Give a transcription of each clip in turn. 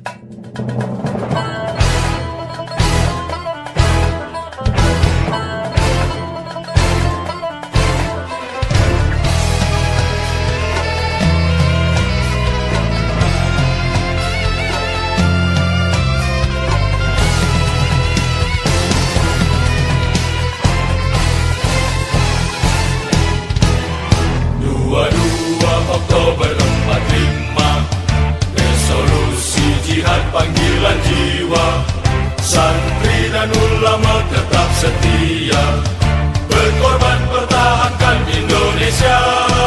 Oktober 45, resolusi jihad panggilan jiwa. Santri dan ulama tetap setia, berkorban pertahankan Indonesia.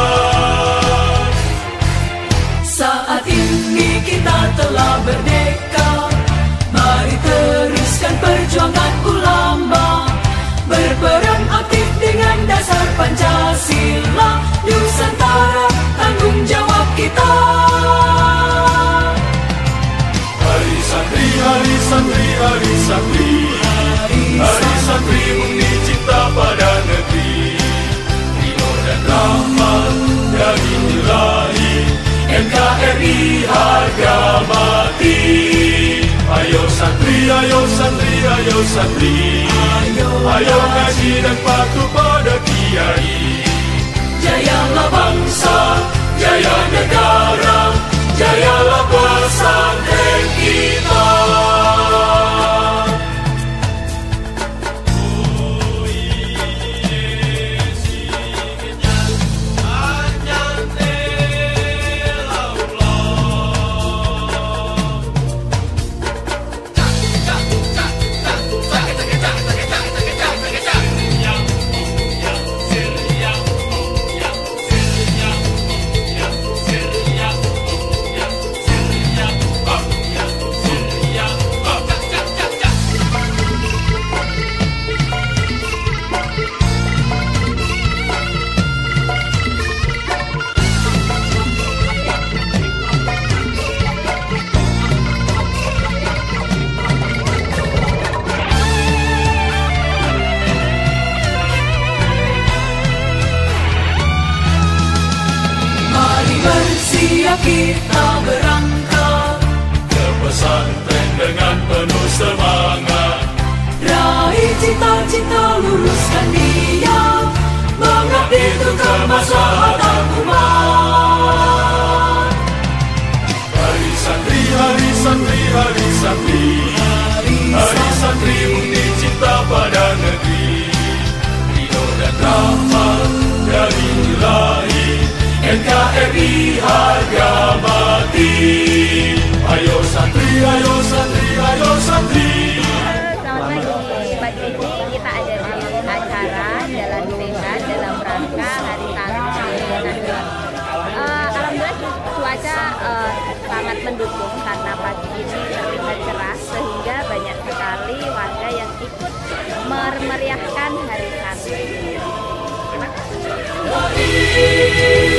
Saat ini kita telah merdeka, mari teruskan perjuangan ulama, berperan aktif dengan dasar Pancasila. Nusantara tanggung jawab kita. Hari santri, hari santri, hari santri, hari santri murni cinta pada negeri. Ridho dan rahmat dari Ilahi, NKRI harga mati. Ayo santri, ayo santri, ayo santri, ayo ngaji dan patuh pada kiai. Jayalah bangsa, jaya negara, jayalah pesantren kita. Kita berangkat ke pesantren dengan penuh semangat, raih cita-cita, luruskan niat, mengabdi untuk kemaslahatan umat. Hari santri, hari santri, hari santri, hari santri murni cinta pada negeri. Ridho dan rahmat dari Ilahi, NKRI harga mati. Ayo santri, ayo santri, ayo santri. Selamat pagi. Pagi ini kita ada di acara Jalan Sehat dalam rangka Hari Santri Nasional. Alhamdulillah cuaca sangat mendukung karena pagi ini terlihat cerah sehingga banyak sekali warga yang ikut memeriahkan Hari Santri. Terima kasih.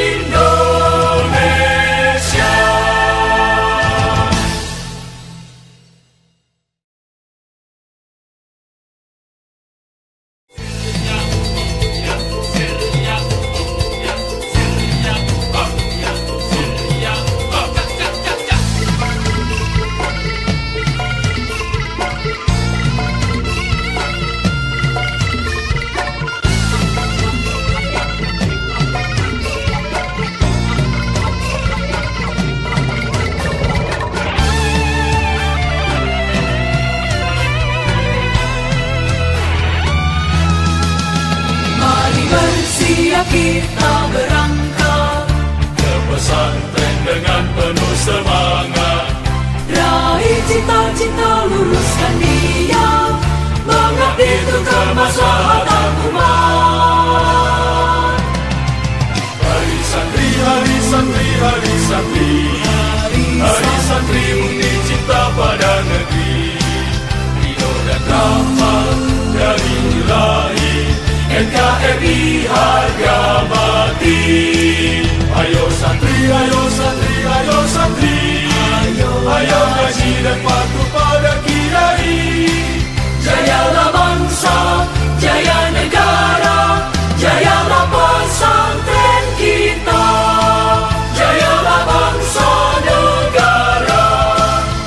Kita berangkat ke pesantren dengan penuh semangat, raih cita-cita, luruskan niat, mengabdi untuk kemaslahatan umat. Hari santri, hari santri, hari santri, hari santri murni cinta pada negeri. Ridho dan rahmat dari Ilahi, NKRI harga mati. Ayo santri, ayo santri, ayo santri, ayo ngaji dan patuh pada kiai. Jayalah bangsa, jaya negara, jayalah pesantren kita. Jayalah bangsa negara,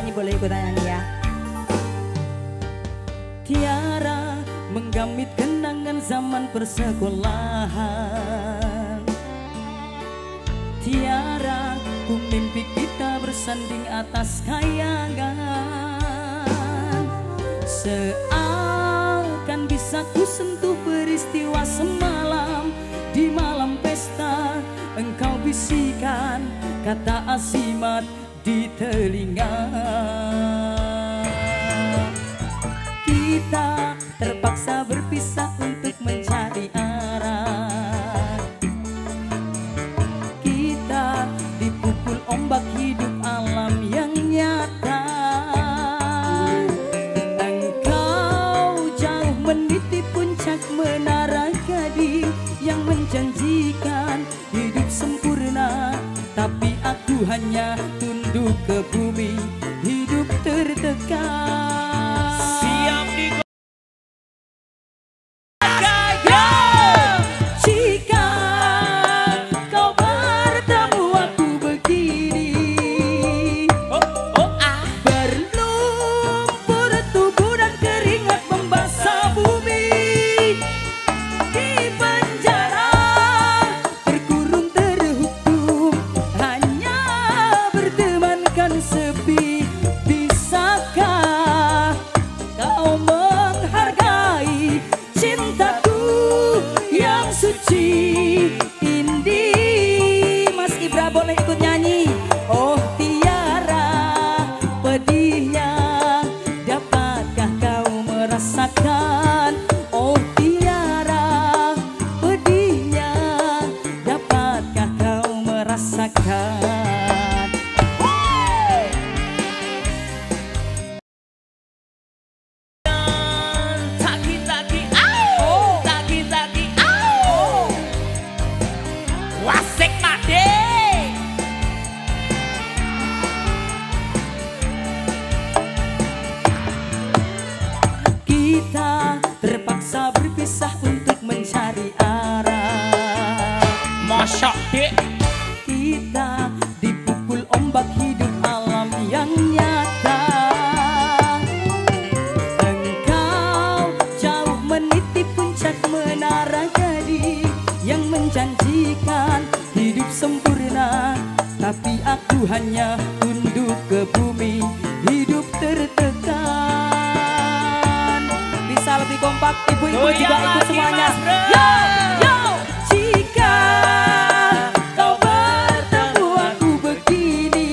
nyanyi boleh ikutan nyanyi ya. Tiara menggamit kenangan zaman persekolahan. Tiara ku mimpi kita bersanding atas kayangan. Seakan bisa ku sentuh peristiwa semalam. Di malam pesta engkau bisikan kata azimat di telinga. Kita terpaksa berpisah untuk mencari arah. Kita dipukul ombak hidup alam yang nyata. Engkau jauh meniti puncak menara gading yang menjanjikan hidup sempurna, tapi aku hanya tunduk ke bumi, hidup tertekan. Siap di jika kau bertemu aku begini, berlumpur tubuh dan keringat membasah bumi. Di penjara terkurung terhukum, hanya bertemankan sepi. Bisakah kau menghargai cintaku yang suci? Indi, Mas Ibra boleh ikut nyanyi. Oh Tiara, pedihnya dapatkah kau merasakan? Oh Tiara, pedihnya dapatkah kau merasakan? Taki-taki, au! Taki-taki, au! Wasik made. Kita terpaksa berpisah untuk mencari arah. Masya dek. Kita dipukul ombak hidup alam yang nyata. Engkau jauh meniti puncak menara gading yang menjanjikan hidup sempurna, tapi aku hanya tunduk ke bumi, hidup tertekan. Bisa lebih kompak, ibu-ibu juga ikut semuanya. Yo, yo. Jika kau bertemu aku begini,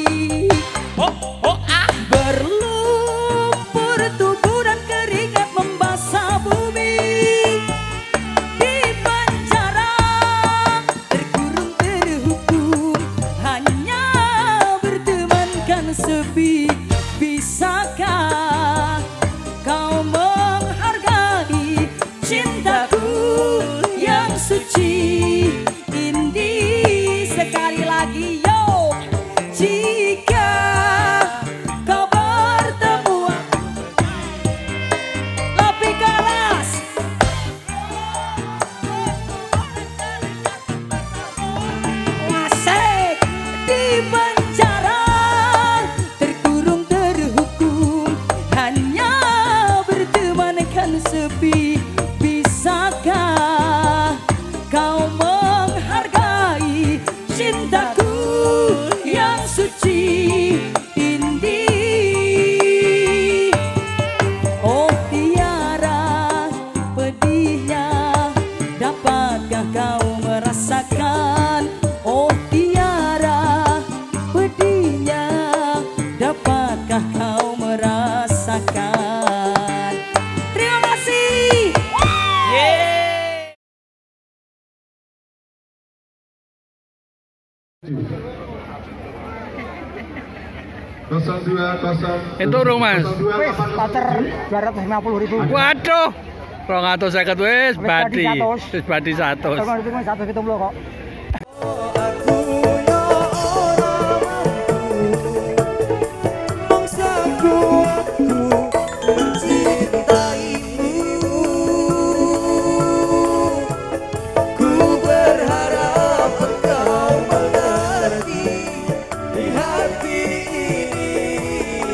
berlumpur tubuh dan keringat membasah bumi. Di penjara terkurung terhukum, hanya bertemankan sepi. Bisakah kau menghargai cintaku yang suci? Indi, sekali lagi yo. Jika kau bertemu lebih keras, wasik. Di penjara terkurung terhukum, hanya bertemankan sepi. Bisakah kau menghargai cintaku yang suci? Indi, oh Tiara, pedihnya dapatkah kau merasakan? Oh Tiara, pedihnya dapatkah kau merasakan? Terima kasih. Itu dong mas. Wis pater 250.000. Waduh, 250 wis badi. Wis badi 100. Kalau itu kan 170 kok. Hati ini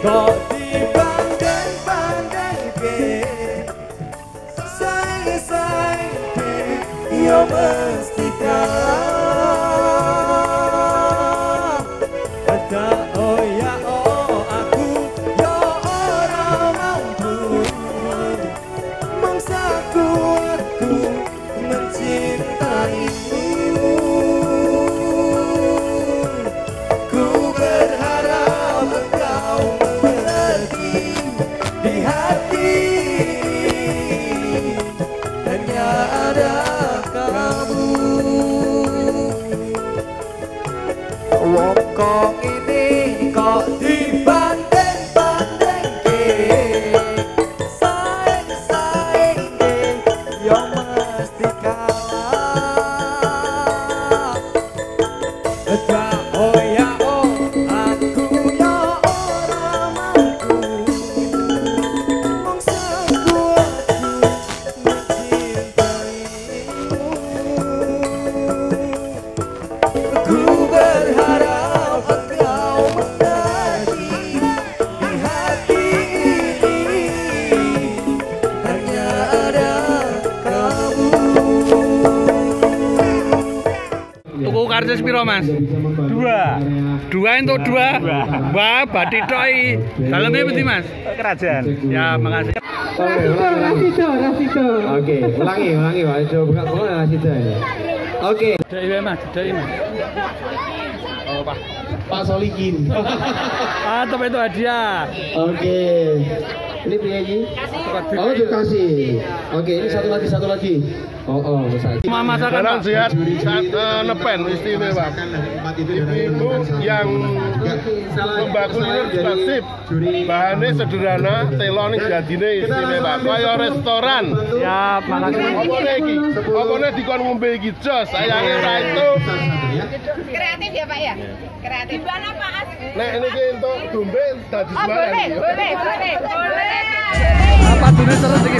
kok dibanding-bandingke saing-saingke yo mesti kalah. Ada oh ya oh aku yo ora mampu mangsaku aku mencintaimu. Ku berharap engkau mengerti di hati hanya ada kamu. Wong kok ini kok dibanding-bandingke saing-saingke yo mesti kalah. Dah oh ya oh aku yo ora mampu mangsaku aku mencintaimu. Ku berharap engkau mengerti di hati ini hanya ada kamu. Tuku karcis piro, Mas? 2 untuk 2. Wah, bathi tok iki. Daleme pundi, Mas? Kerajaan. Ya, makasih. Oke, ulangi, Pak. Coba buka Rasido ini. Oke. Dek Mas, dek Mas. Oh, Pak Solikin. Top itu hadiah. Oke. Ini pria ini? Oh, dikasih. Oke, ini satu lagi. Oh, besar. Mama masakan Dalam Pak. sehat nepen istimewa. Ibu yang lomba kuliner juga sip. Bahannya sederhana, telon jadine istimewa. Kaya restoran. Ya, makasih. Apa iki? Apa dikon ngombe iki jos? Sayange ra itu. Kreatif ya Pak ya? Kreatif. Gimana Pak? Nek niki entuk dombe dadi sembarang. Boleh. Apa dulu terus iki?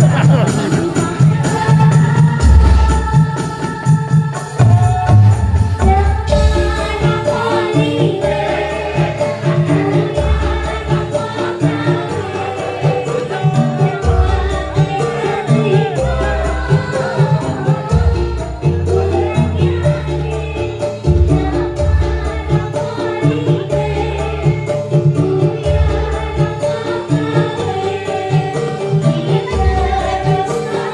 Terima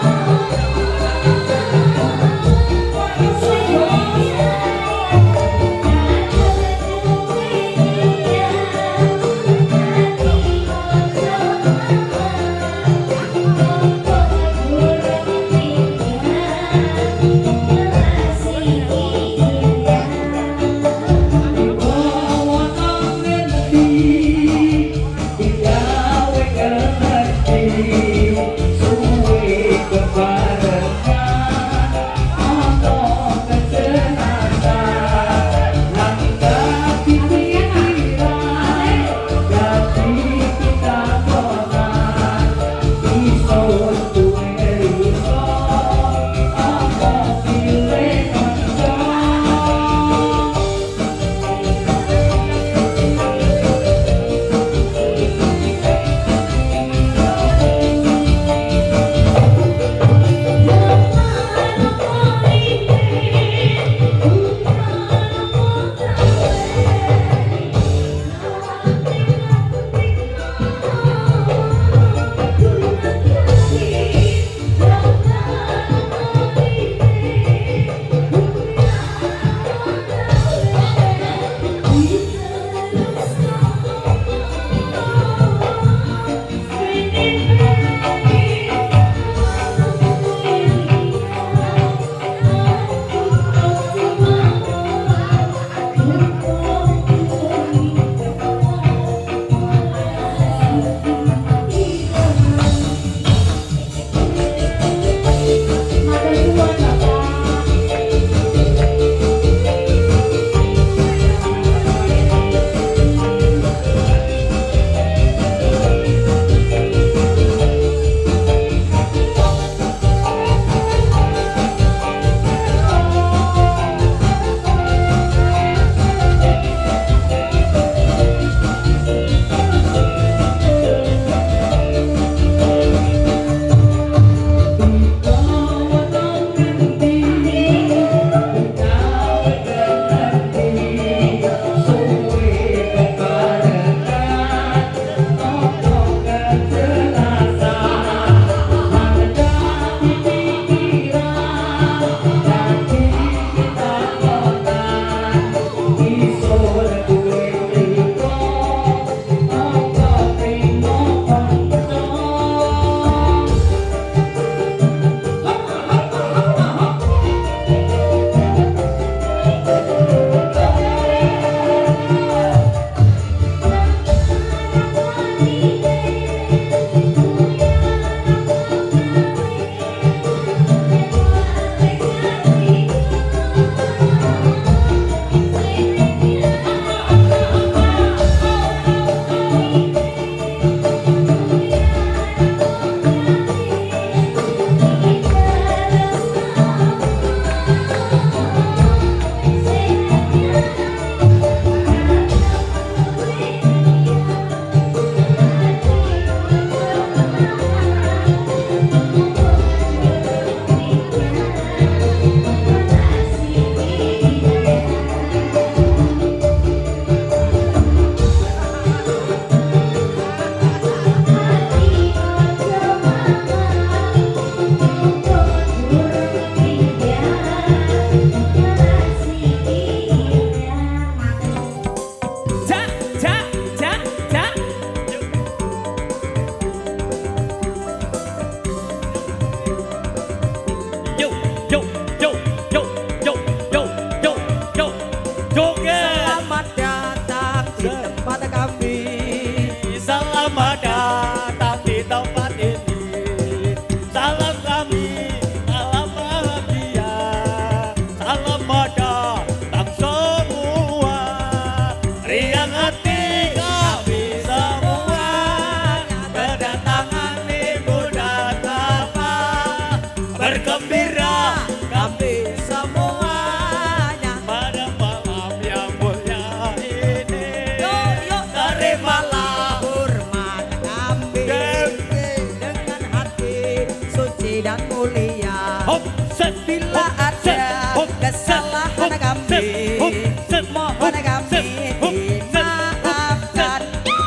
selamat datang di tempat ini. Salam kami, salam bahagia. Selamat datang semua. Riang hati kami semua. Kedatangan ibu dan bapak. Bergembira kami semuanya pada malam yang mulia ini. Terimalah hormat kami dengan hati suci dan mulia. Bila ada kesalahan kami, mohon kami dimaafkan.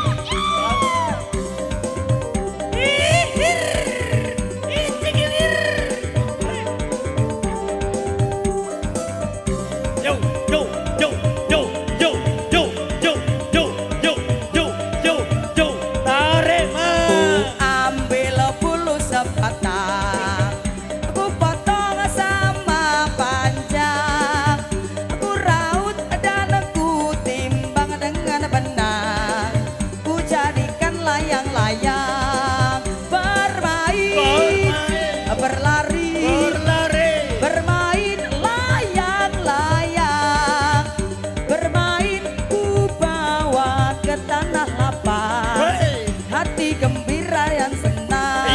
Yo yo yo yo yo yo yo yo yo yo yo yo tarik mas. Ambil bulu sebatang, aku potong sama panjang, aku raut dan aku timbang dengan benar, ku jadikan layang-layang bermain, berlari, bermain layang-layang, bermain ku bawa ke tanah lapang, hati gembira yang senang,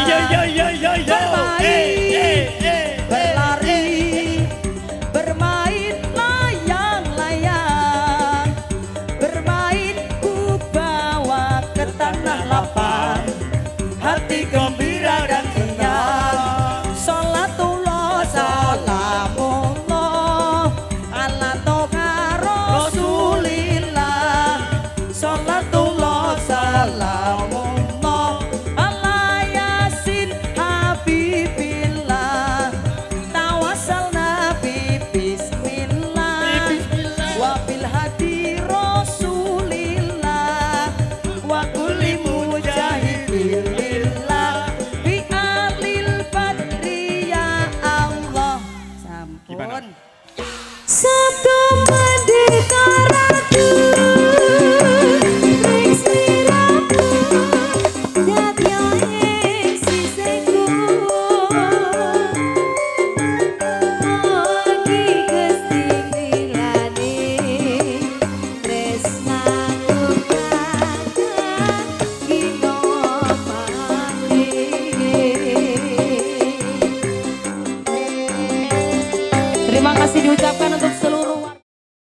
bermain, berlari, bermain layang-layang, bermain ku bawa ke tanah lapang, hati gembira dan kenyang. Salatullah salamullah ala toha rasulillah. Salatullah salamullah ala yasin habibillah. Tawasal nabi bismillah wa bil hadi rasulillah wa kulli mujahidin lillah bi alil badri ya Allah. Sampun. Sabtu merdeka ratu, ring sliraku, jatyo ing sisiku. Mugi Gusti milani, tresnaku kakak gino malih. Terima kasih diucapkan